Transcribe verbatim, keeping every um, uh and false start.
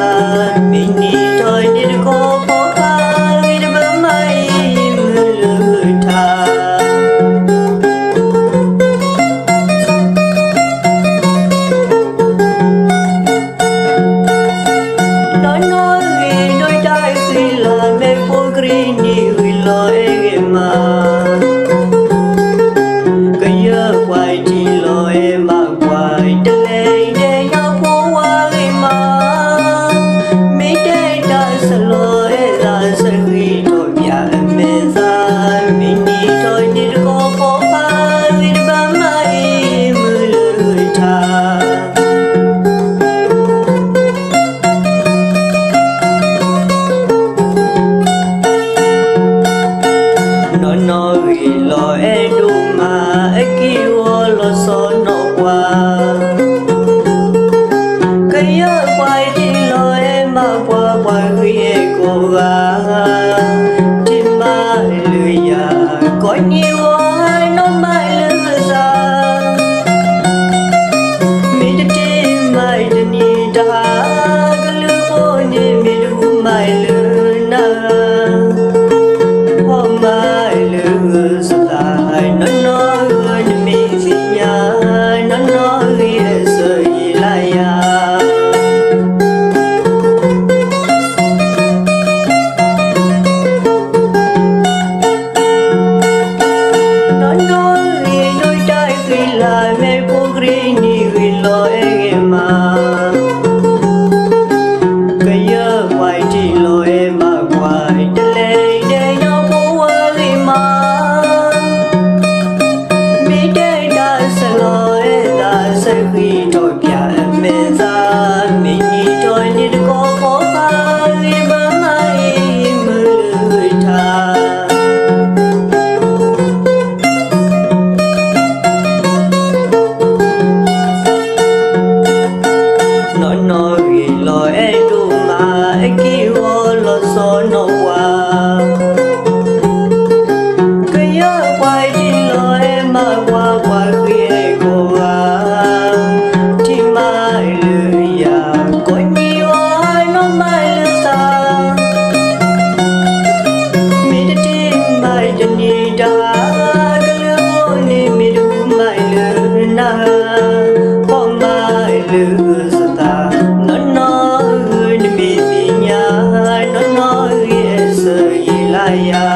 mini toy đi có phố pha đi bấm mai mưa lửa tha nói nói vì đôi tay khi là mê phố green đi vì lo em mà cái giờ quay chỉ lo em mà quay để lấy để nhau phố qua em mà mấy đây ta sẽ lo em ra sẽ ghi thôi nhà em mê ra mình đi thôi đi có phố pha đi bám mai mưa lửa tha nói nói vì lo em đủ mà em kêu lo so nó qua cái giờ quay đi lo em mà qua qua khi em cố gắng trên mai lười ya có nhiều ai nó mai lừa ra mi đã trên mai đã đi đã cái lừa vô đi mi đủ mai lừa na hôm mai lừa ra nó nói mình gì nhà nó nói rồi lại à nó nói đôi tay khi lại mê phố green vì lo em mà cái giờ quay chỉ lo em mà quay để lấy để nhau phố qua mà mi đây đã sẽ lo em đã sẽ khi thôi nhà em mê ra mình đi thôi đi có phố pha đi bám mai mưa lửa tha nói nói vì lo em đủ mà em kêu lo so nó qua cái giờ quay đi lo em mà qua qua khi em cố gắng thì mai lửa ya có nhiều ai nó mai lửa xa mi đã trên mai đã đi đã cái lửa vô đi mi đủ mai lửa na hôm mai lửa ta nó nói người đi mi gì nhà nó nói gì sợ gì lại ya